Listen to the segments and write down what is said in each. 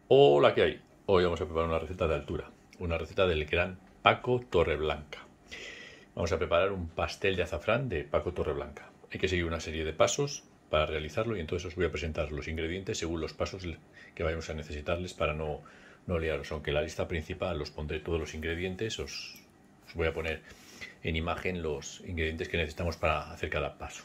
Hola, ¿qué hay? Hoy vamos a preparar una receta de altura, una receta del gran Paco Torreblanca. Vamos a preparar un pastel de azafrán de Paco Torreblanca. Hay que seguir una serie de pasos para realizarlo y entonces os voy a presentar los ingredientes según los pasos que vayamos a necesitarles para no liaros. Aunque en la lista principal os pondré todos los ingredientes, os voy a poner en imagen los ingredientes que necesitamos para hacer cada paso.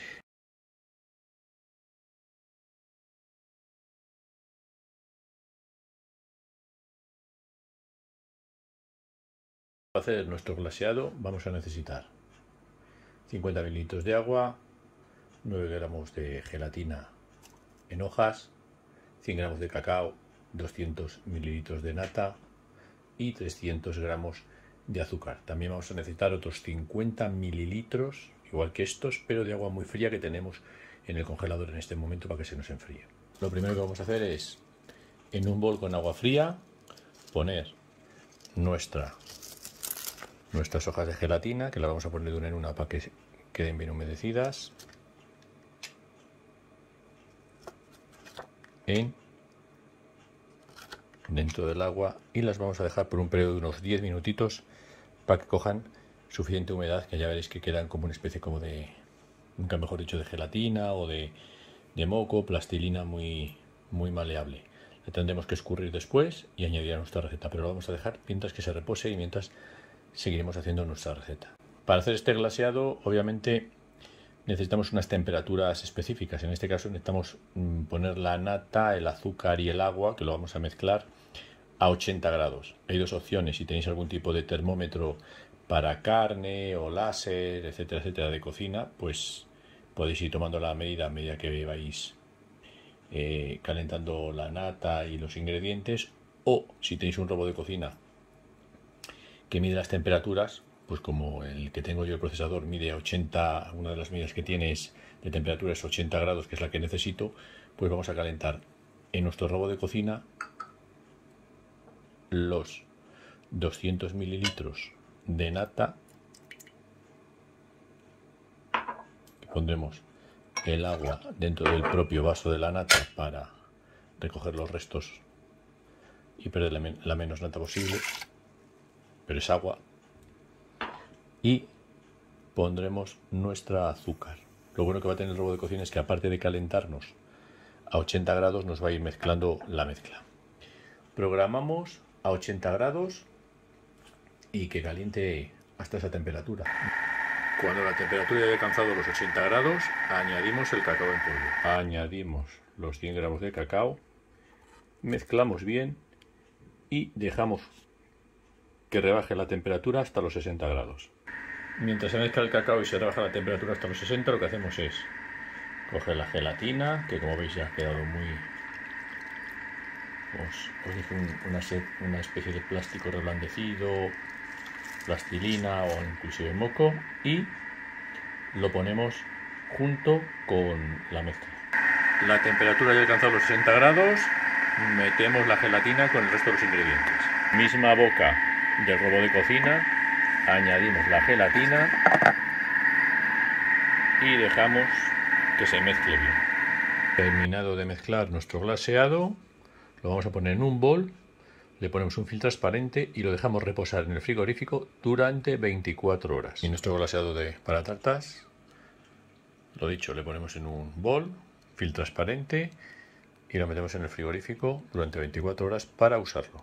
Para hacer nuestro glaseado vamos a necesitar 50 mililitros de agua, 9 gramos de gelatina en hojas, 100 gramos de cacao, 200 mililitros de nata y 300 gramos de azúcar. También vamos a necesitar otros 50 mililitros, igual que estos, pero de agua muy fría que tenemos en el congelador en este momento para que se nos enfríe. Lo primero que vamos a hacer es, en un bol con agua fría, poner nuestras hojas de gelatina, que las vamos a poner de una en una para que queden bien humedecidas, dentro del agua, y las vamos a dejar por un periodo de unos 10 minutitos para que cojan suficiente humedad, que ya veréis que quedan como una especie como de, nunca mejor dicho, de gelatina o de moco, plastilina muy maleable. La tendremos que escurrir después y añadir a nuestra receta, pero lo vamos a dejar mientras que se repose y mientras seguiremos haciendo nuestra receta. Para hacer este glaseado, obviamente necesitamos unas temperaturas específicas. En este caso necesitamos poner la nata, el azúcar y el agua, que lo vamos a mezclar, a 80 grados. Hay dos opciones: si tenéis algún tipo de termómetro para carne o láser, etcétera, etcétera, de cocina, pues podéis ir tomando la medida a medida que vais calentando la nata y los ingredientes. O si tenéis un robot de cocina que mide las temperaturas, pues como el que tengo yo, el procesador, mide 80, una de las medidas que tiene de temperatura es 80 grados, que es la que necesito, pues vamos a calentar en nuestro robot de cocina los 200 mililitros de nata. Pondremos el agua dentro del propio vaso de la nata para recoger los restos y perder la menos nata posible, pero es agua. Y pondremos nuestra azúcar. Lo bueno que va a tener el robot de cocina es que, aparte de calentarnos a 80 grados, nos va a ir mezclando la mezcla. Programamos a 80 grados y que caliente hasta esa temperatura. Cuando la temperatura haya alcanzado los 80 grados, añadimos el cacao en polvo. Añadimos los 100 gramos de cacao, mezclamos bien y dejamos que rebaje la temperatura hasta los 60 grados. Mientras se mezcla el cacao y se rebaja la temperatura hasta los 60, lo que hacemos es coger la gelatina, que como veis ya ha quedado muy... Os dije, una especie de plástico reblandecido, plastilina o inclusive moco, y lo ponemos junto con la mezcla. La temperatura ya ha alcanzado los 60 grados, metemos la gelatina con el resto de los ingredientes. Misma boca del robot de cocina, añadimos la gelatina y dejamos que se mezcle bien. Terminado de mezclar nuestro glaseado, lo vamos a poner en un bol, le ponemos un film transparente y lo dejamos reposar en el frigorífico durante 24 horas. Y nuestro glaseado para tartas, lo dicho, le ponemos en un bol, film transparente, y lo metemos en el frigorífico durante 24 horas para usarlo.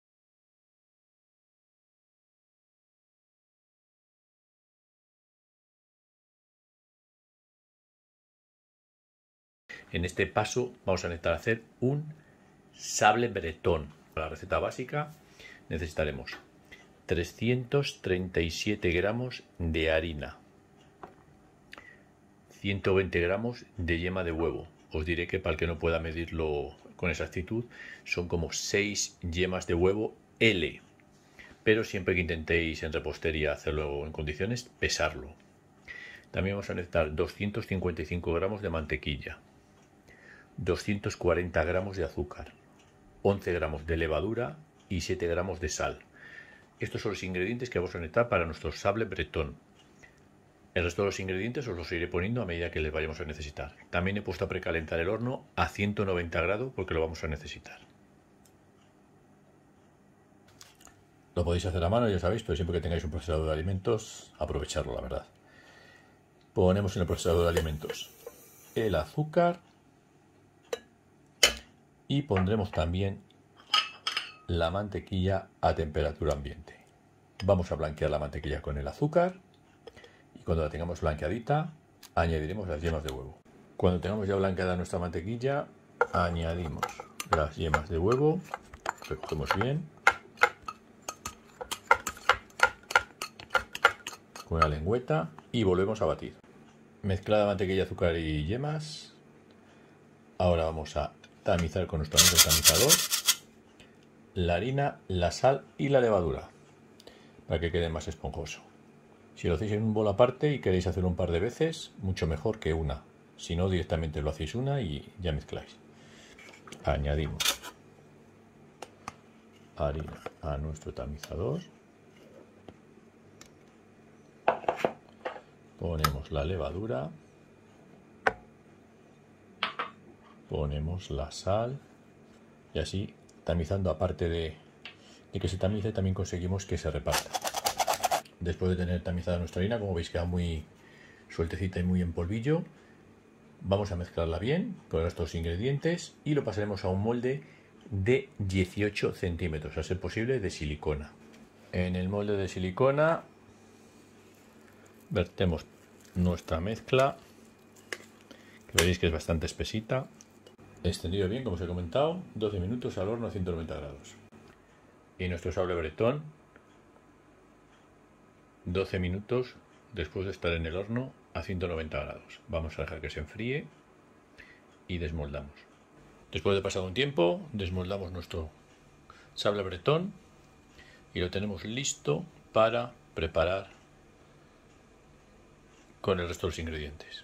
En este paso vamos a necesitar hacer un sable bretón. Para la receta básica necesitaremos 337 gramos de harina, 120 gramos de yema de huevo. Os diré que, para el que no pueda medirlo con exactitud, son como 6 yemas de huevo L, pero siempre que intentéis en repostería hacerlo en condiciones, pesarlo. También vamos a necesitar 255 gramos de mantequilla, 240 gramos de azúcar, 11 gramos de levadura y 7 gramos de sal. Estos son los ingredientes que vamos a necesitar para nuestro sable bretón. El resto de los ingredientes os los iré poniendo a medida que les vayamos a necesitar. También he puesto a precalentar el horno a 190 grados porque lo vamos a necesitar. Lo podéis hacer a mano, ya sabéis, pero siempre que tengáis un procesador de alimentos, aprovecharlo, la verdad. Ponemos en el procesador de alimentos el azúcar y pondremos también la mantequilla a temperatura ambiente. Vamos a blanquear la mantequilla con el azúcar y cuando la tengamos blanqueadita añadiremos las yemas de huevo. Cuando tengamos ya blanqueada nuestra mantequilla añadimos las yemas de huevo, recogemos bien con una lengüeta y volvemos a batir. Mezclada mantequilla, azúcar y yemas. Ahora vamos a tamizar con nuestro amigo tamizador la harina, la sal y la levadura para que quede más esponjoso. Si lo hacéis en un bol aparte y queréis hacerlo un par de veces, mucho mejor que una. Si no, directamente lo hacéis una y ya mezcláis. Añadimos harina a nuestro tamizador. Ponemos la levadura. Ponemos la sal. Y así, tamizando, aparte de que se tamice, también conseguimos que se reparta. Después de tener tamizada nuestra harina, como veis queda muy sueltecita y muy en polvillo, vamos a mezclarla bien con estos ingredientes y lo pasaremos a un molde de 18 centímetros, a ser posible de silicona. En el molde de silicona vertemos nuestra mezcla, que veréis que es bastante espesita. Extendido bien, como os he comentado, 12 minutos al horno a 190 grados. Y nuestro sable bretón, 12 minutos después de estar en el horno a 190 grados. Vamos a dejar que se enfríe y desmoldamos. Después de pasado un tiempo, desmoldamos nuestro sable bretón y lo tenemos listo para preparar con el resto de los ingredientes.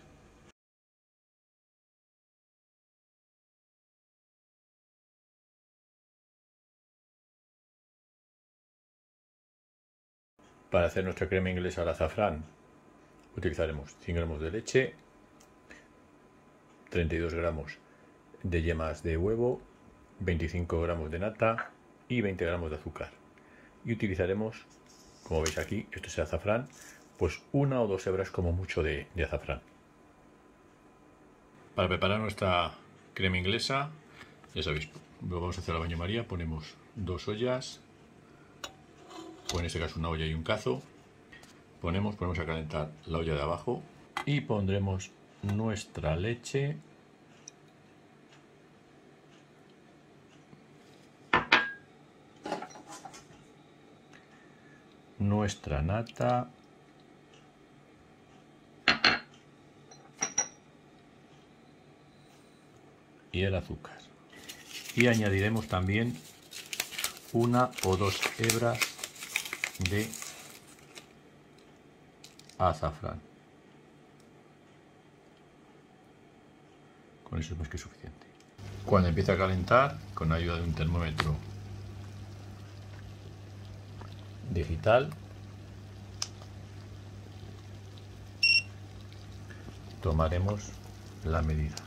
Para hacer nuestra crema inglesa al azafrán utilizaremos 100 gramos de leche, 32 gramos de yemas de huevo, 25 gramos de nata y 20 gramos de azúcar. Y utilizaremos, como veis aquí, esto es el azafrán, pues 1 o 2 hebras como mucho de azafrán. Para preparar nuestra crema inglesa, ya sabéis, lo vamos a hacer al baño María, ponemos 2 ollas, o en este caso una olla y un cazo. Ponemos a calentar la olla de abajo y pondremos nuestra leche, nuestra nata y el azúcar. Y añadiremos también 1 o 2 hebras de azafrán. Con eso es más que suficiente. Cuando empiece a calentar, con ayuda de un termómetro digital, tomaremos la medida.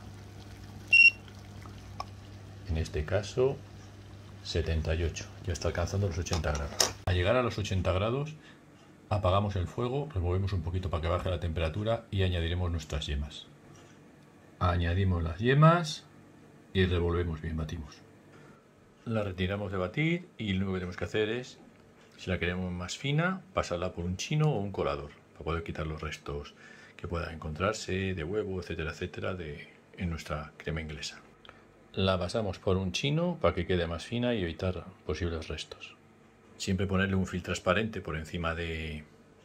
En este caso 78, ya está alcanzando los 80 grados. Al llegar a los 80 grados apagamos el fuego, removemos un poquito para que baje la temperatura y añadiremos nuestras yemas. Añadimos las yemas y revolvemos bien, batimos. La retiramos de batir y lo único que tenemos que hacer es, si la queremos más fina, pasarla por un chino o un colador para poder quitar los restos que puedan encontrarse de huevo, etcétera, etcétera, en nuestra crema inglesa. La pasamos por un chino para que quede más fina y evitar posibles restos. Siempre ponerle un film transparente por encima de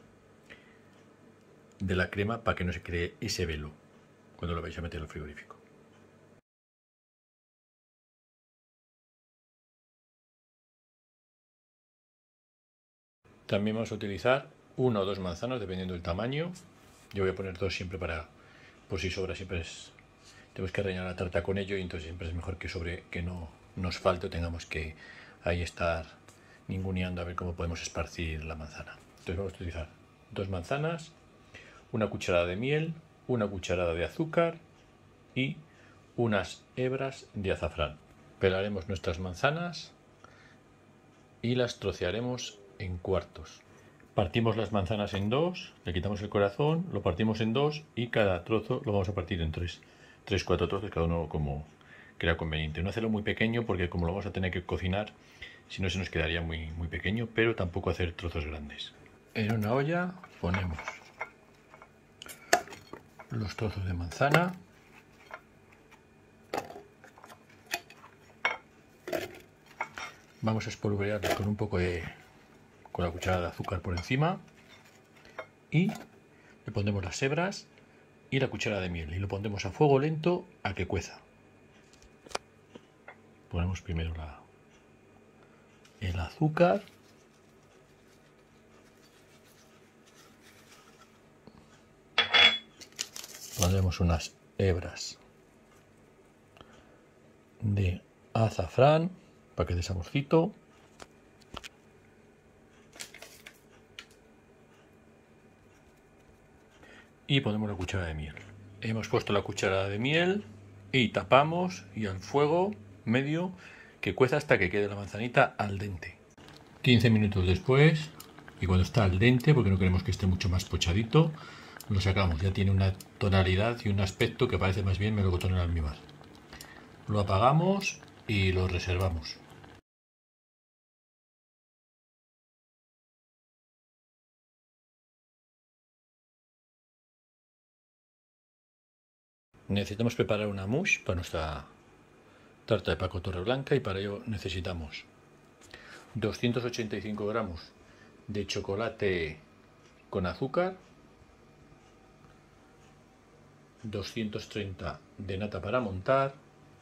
la crema para que no se cree ese velo cuando lo vais a meter al frigorífico. También vamos a utilizar 1 o 2 manzanas dependiendo del tamaño. Yo voy a poner 2 siempre por si sobra, siempre tenemos que rellenar la tarta con ello y entonces siempre es mejor que no nos falte o tengamos que ahí estar ninguneando a ver cómo podemos esparcir la manzana. Entonces vamos a utilizar 2 manzanas, 1 cucharada de miel, 1 cucharada de azúcar y unas hebras de azafrán. Pelaremos nuestras manzanas y las trocearemos en cuartos. Partimos las manzanas en dos, le quitamos el corazón, lo partimos en dos y cada trozo lo vamos a partir en tres, 4 trozos, cada uno como crea conveniente. No hacerlo muy pequeño porque como lo vamos a tener que cocinar, si no se nos quedaría muy pequeño, pero tampoco hacer trozos grandes. En una olla ponemos los trozos de manzana. Vamos a espolvorearlos con un poco con la cuchara de azúcar por encima y le pondremos las hebras y la cuchara de miel y lo pondremos a fuego lento a que cueza. Ponemos primero el azúcar, pondremos unas hebras de azafrán para que dé saborcito. Y ponemos la cuchara de miel. Hemos puesto la cuchara de miel y tapamos y al fuego medio que cueza hasta que quede la manzanita al dente. 15 minutos después, y cuando está al dente, porque no queremos que esté mucho más pochadito, lo sacamos. Ya tiene una tonalidad y un aspecto que parece más bien melocotón en almíbar. Lo apagamos y lo reservamos. Necesitamos preparar una mousse para nuestra tarta de Paco Torreblanca y para ello necesitamos 285 gramos de chocolate con azúcar, 230 de nata para montar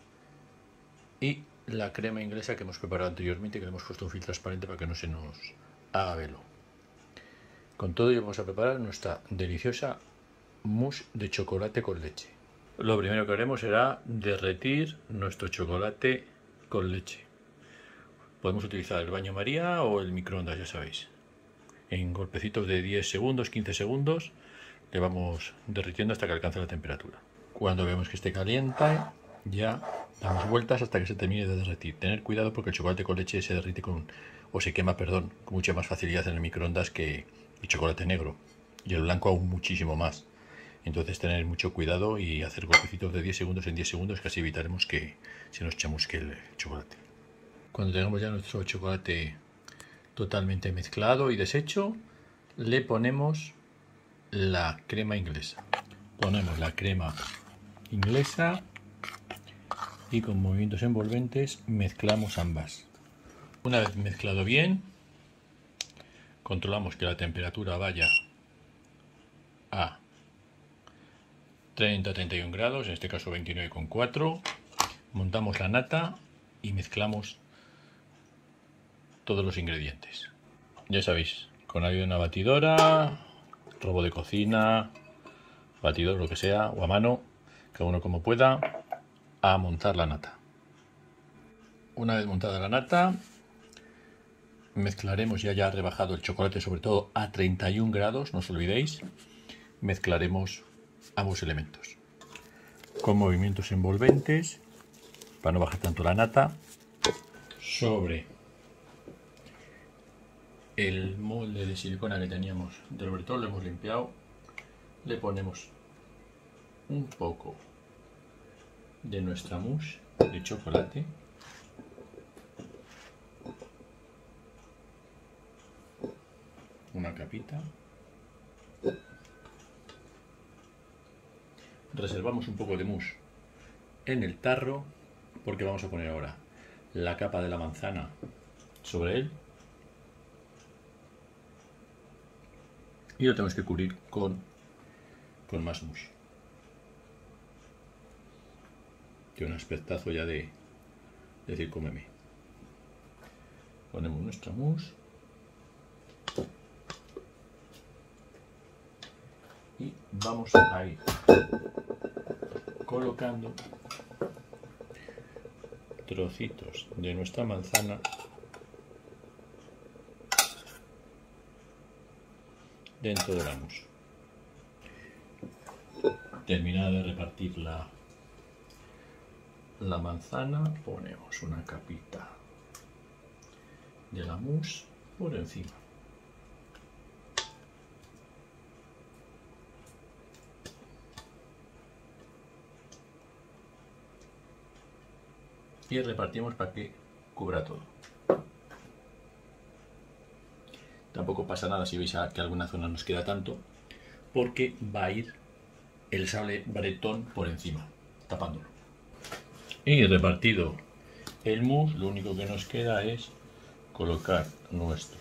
y la crema inglesa que hemos preparado anteriormente, que le hemos puesto un filtro transparente para que no se nos haga velo. Con todo ello vamos a preparar nuestra deliciosa mousse de chocolate con leche. Lo primero que haremos será derretir nuestro chocolate con leche. Podemos utilizar el baño María o el microondas, ya sabéis. En golpecitos de 10 segundos, 15 segundos, le vamos derritiendo hasta que alcance la temperatura. Cuando vemos que esté caliente, ya damos vueltas hasta que se termine de derretir. Tener cuidado porque el chocolate con leche se derrite o se quema, con mucha más facilidad en el microondas que el chocolate negro. Y el blanco aún muchísimo más. Entonces tener mucho cuidado y hacer golpecitos de 10 segundos en 10 segundos, que así evitaremos que se nos chamusque el chocolate. Cuando tengamos ya nuestro chocolate totalmente mezclado y deshecho, le ponemos la crema inglesa. Ponemos la crema inglesa y con movimientos envolventes mezclamos ambas. Una vez mezclado bien, controlamos que la temperatura vaya a 30-31 grados, en este caso 29,4. Montamos la nata y mezclamos todos los ingredientes. Ya sabéis, con ayuda de una batidora, robo de cocina, batidor, lo que sea, o a mano, cada uno como pueda, a montar la nata. Una vez montada la nata, mezclaremos, ya rebajado el chocolate, sobre todo a 31 grados, no os olvidéis, mezclaremos ambos elementos con movimientos envolventes para no bajar tanto la nata. Sobre el molde de silicona que teníamos del bretón, lo hemos limpiado, le ponemos un poco de nuestra mousse de chocolate, una capita, reservamos un poco de mousse en el tarro porque vamos a poner ahora la capa de la manzana sobre él y lo tenemos que cubrir con más mousse. Que un aspectazo ya de decir cómeme. Ponemos nuestra mousse y vamos a ir colocando trocitos de nuestra manzana dentro de la mousse. Terminada de repartir la manzana, ponemos una capita de la mousse por encima. y repartimos para que cubra todo. Tampoco pasa nada si veis que alguna zona nos queda tanto, porque va a ir el sable bretón por encima, tapándolo. Y repartido el mousse, lo único que nos queda es colocar nuestro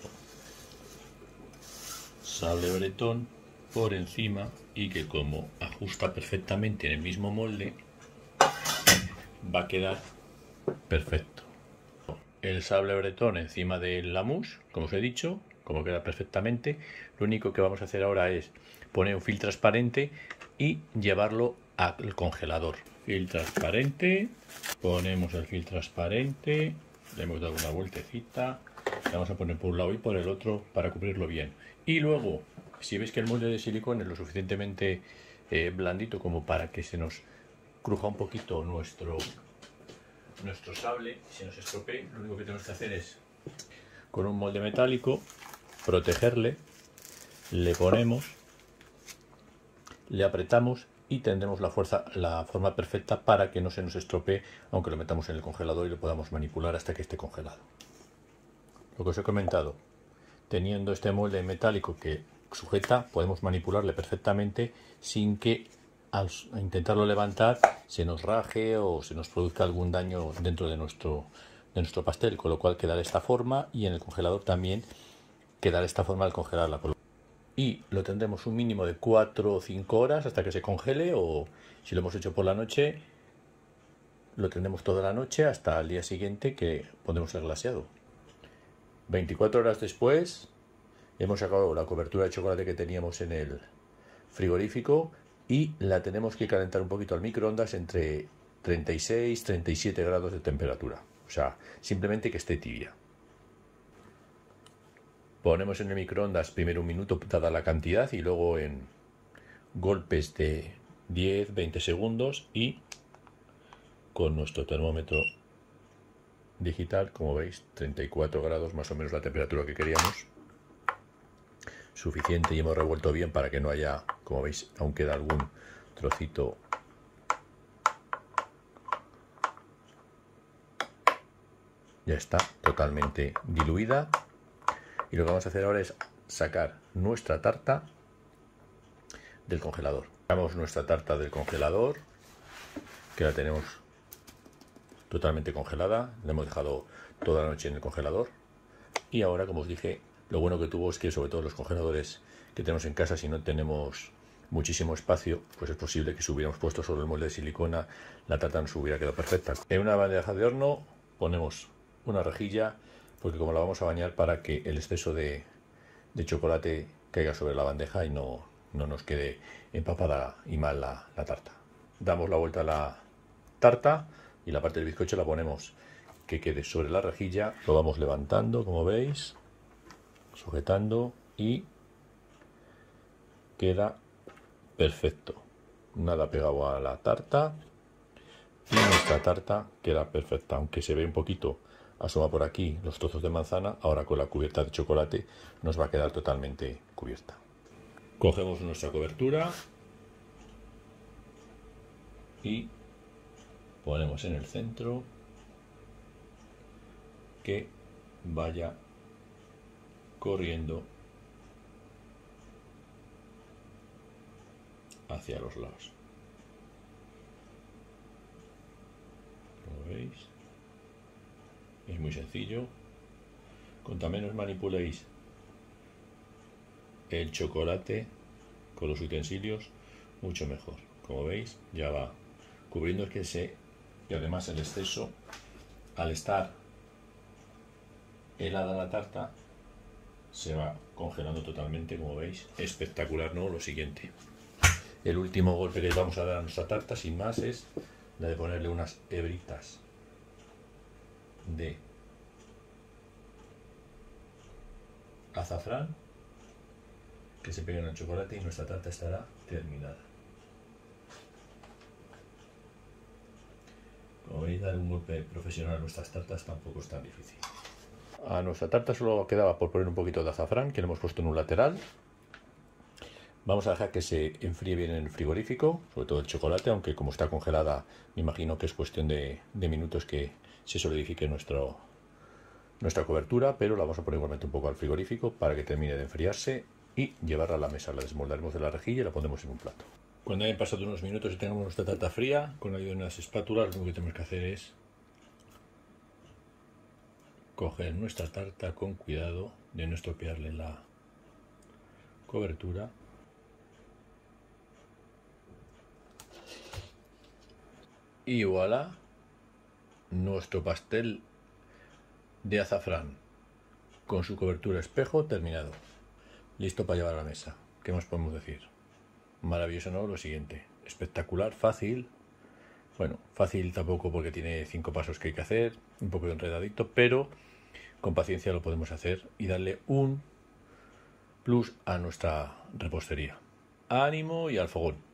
sable bretón por encima y que, como ajusta perfectamente en el mismo molde, va a quedar perfecto. El sable bretón encima de la mousse, como os he dicho, como queda perfectamente. Lo único que vamos a hacer ahora es poner un film transparente y llevarlo al congelador. Film transparente, ponemos el film transparente, le hemos dado una vueltecita, le vamos a poner por un lado y por el otro para cubrirlo bien. Y luego, si veis que el molde de silicona es lo suficientemente blandito como para que se nos cruja un poquito nuestro sable, si nos estropee, lo único que tenemos que hacer es, con un molde metálico, protegerle, le ponemos, le apretamos y tendremos la forma perfecta para que no se nos estropee, aunque lo metamos en el congelador y lo podamos manipular hasta que esté congelado. Lo que os he comentado, teniendo este molde metálico que sujeta, podemos manipularle perfectamente sin que al intentarlo levantar se nos raje o se nos produzca algún daño dentro de nuestro pastel, con lo cual queda de esta forma, y en el congelador también queda de esta forma al congelarla. Y lo tendremos un mínimo de 4 o 5 horas hasta que se congele, o si lo hemos hecho por la noche, lo tendremos toda la noche hasta el día siguiente que pondremos el glaseado. 24 horas después hemos sacado la cobertura de chocolate que teníamos en el frigorífico y la tenemos que calentar un poquito al microondas entre 36 y 37 grados de temperatura. O sea, simplemente que esté tibia. Ponemos en el microondas primero un minuto dada la cantidad y luego en golpes de 10-20 segundos, y con nuestro termómetro digital, como veis, 34 grados, más o menos la temperatura que queríamos. Suficiente, y hemos revuelto bien para que no haya, como veis, aún queda algún trocito. Ya está totalmente diluida. Y lo que vamos a hacer ahora es sacar nuestra tarta del congelador. Sacamos nuestra tarta del congelador, que la tenemos totalmente congelada. La hemos dejado toda la noche en el congelador. Y ahora, como os dije, lo bueno que tuvo es que, sobre todo los congeladores que tenemos en casa, si no tenemos muchísimo espacio, pues es posible que si hubiéramos puesto sobre el molde de silicona, la tarta nos hubiera quedado perfecta. En una bandeja de horno ponemos una rejilla, porque como la vamos a bañar, para que el exceso de chocolate caiga sobre la bandeja y no nos quede empapada y mal la tarta. Damos la vuelta a la tarta y la parte del bizcocho la ponemos que quede sobre la rejilla. Lo vamos levantando, como veis, sujetando, y queda perfecto. Nada pegado a la tarta y nuestra tarta queda perfecta, aunque se ve un poquito, asoma por aquí los trozos de manzana. Ahora con la cubierta de chocolate nos va a quedar totalmente cubierta. Cogemos nuestra cobertura y ponemos en el centro que vaya corriendo hacia los lados. Como veis, es muy sencillo. Cuanto menos manipuléis el chocolate con los utensilios, mucho mejor. Como veis, ya va cubriendo y además el exceso, al estar helada la tarta, se va congelando totalmente, como veis. Espectacular, ¿no? Lo siguiente, el último golpe que vamos a dar a nuestra tarta, sin más, es la de ponerle unas hebritas de azafrán que se peguen al chocolate, y nuestra tarta estará terminada. Como veis, dar un golpe profesional a nuestras tartas tampoco es tan difícil. A nuestra tarta solo quedaba por poner un poquito de azafrán, que le hemos puesto en un lateral. Vamos a dejar que se enfríe bien en el frigorífico, sobre todo el chocolate, aunque como está congelada, me imagino que es cuestión de minutos que se solidifique nuestra cobertura, pero la vamos a poner igualmente un poco al frigorífico para que termine de enfriarse y llevarla a la mesa. La desmoldaremos de la rejilla y la pondremos en un plato. Cuando hayan pasado unos minutos y tengamos nuestra tarta fría, con ayuda de unas espátulas, lo único que tenemos que hacer es coger nuestra tarta con cuidado de no estropearle la cobertura. Y voilà, nuestro pastel de azafrán con su cobertura espejo terminado. Listo para llevar a la mesa. ¿Qué más podemos decir? Maravilloso, ¿no? Lo siguiente. Espectacular, fácil. Bueno, fácil tampoco porque tiene 5 pasos que hay que hacer. Un poco enredadito, pero con paciencia lo podemos hacer y darle un plus a nuestra repostería. Ánimo y al fogón.